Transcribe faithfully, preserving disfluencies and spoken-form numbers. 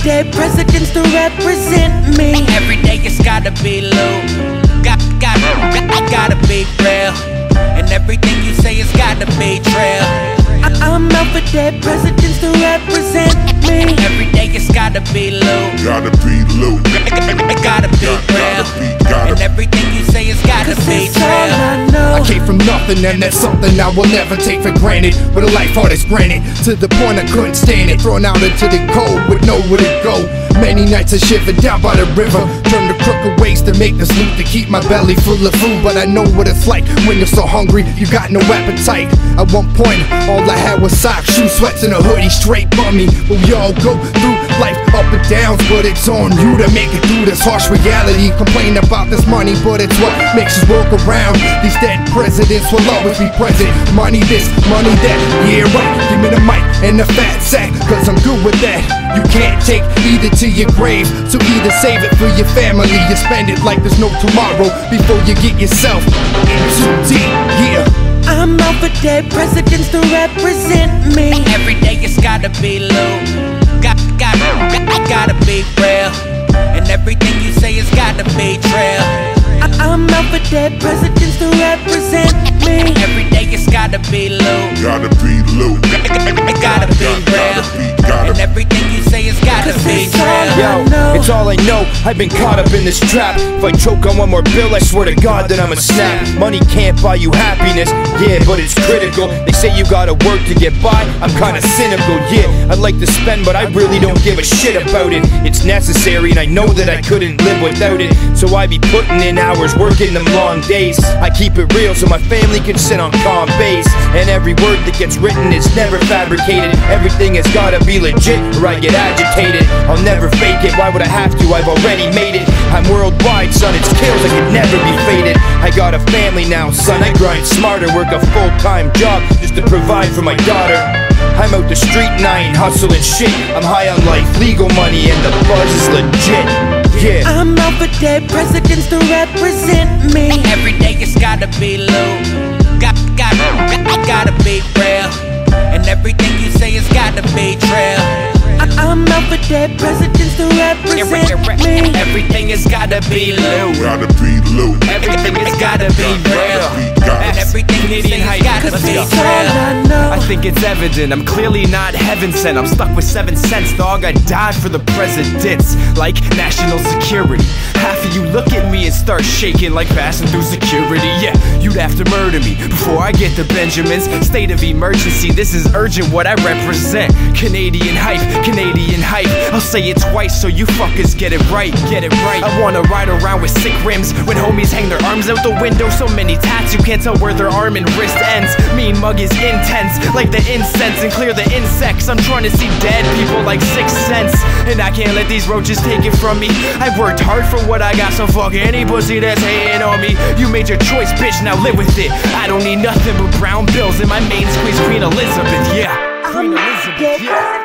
dead presidents to represent me. Every day it's gotta be low. Got, got, got, gotta be real. And everything you say has gotta be trail. I I'm out for dead presidents to represent me. Every day it's gotta be low. Gotta be low. It gotta be real. And everything you say has gotta be It's all trail. I know. I came from nothing and that's something I will never take for granted. With a life hard as granite, to the point I couldn't stand it. Thrown out into the cold with nowhere to go. Many nights I shivered down by the river. Turned to crooked ways to make this loot to keep my belly full of food. But I know what it's like when you're so hungry you got no appetite. At one point all I had was socks, shoes, sweats and a hoodie straight by me. But we all go through life up and downs, but it's on you to make it through this harsh reality. Complain about this money, but it's what makes us walk around. These dead presidents will always be present. Money this, money that, yeah right. Give me the mic and the fat sack, cause I'm good with that. You can't take either to your grave, so either save it for your family, you spend it like there's no tomorrow before you get yourself in too deep, yeah. I'm out for dead presidents to represent me. Every day it's gotta be low. Got, got, got, gotta be real. And everything you say has gotta be trail. I I'm out for dead presidents to represent me. Every day it's gotta be low. Gotta be low. It gotta be real. And everything you say has gotta be It's all trail. I know. It's all I know, I've been caught up in this trap. If I choke on one more bill, I swear to God that I'ma snap. Money can't buy you happiness, yeah, but it's critical. They say you gotta work to get by, I'm kinda cynical, yeah. I'd like to spend, but I really don't give a shit about it. It's necessary, and I know that I couldn't live without it. So I be putting in hours, working them long days. I keep it real so my family can sit on calm base. And every word that gets written is never fabricated. Everything has gotta be legit, or I get agitated. I'll never fake it, why would I have to? I've already made it. I'm worldwide, son, it's kills, I could never be faded. I got a family now, son, I grind smarter. Work a full-time job just to provide for my daughter. I'm out the street and I ain't hustling shit. I'm high on life, legal money, and the buzz is legit, yeah. I'm out for dead presidents to represent me. Every day it's gotta be low. Got, got, got, gotta be real. And everything you say has gotta be trail. I I'm out for dead presidents to represent me. Everything has gotta be low. Gotta be low. Everything has gotta be real. And everything Canadian hype gotta be It's all I trail. know. I think it's evident, I'm clearly not heaven sent. I'm stuck with seven cents, dog, I died for the presidents. Like national security. Half of you look at me and start shaking like passing through security. Yeah, you'd have to murder me before I get to Benjamins. State of emergency, this is urgent what I represent. Canadian hype, Canadian hype. I'll say it twice so you fuckers get it right, get it right. I wanna ride around with sick rims when homies hang their arms out the window. So many tats you can't tell where their arm and wrist ends. Mean mug is intense, like the incense, and clear the insects. I'm trying to see dead people like Sixth Sense, and I can't let these roaches take it from me. I've worked hard for what I got, so fuck any pussy that's hating on me. You made your choice, bitch, now live with it. I don't need nothing but brown bills in my main squeeze, Queen Elizabeth, yeah. Queen Elizabeth, yeah.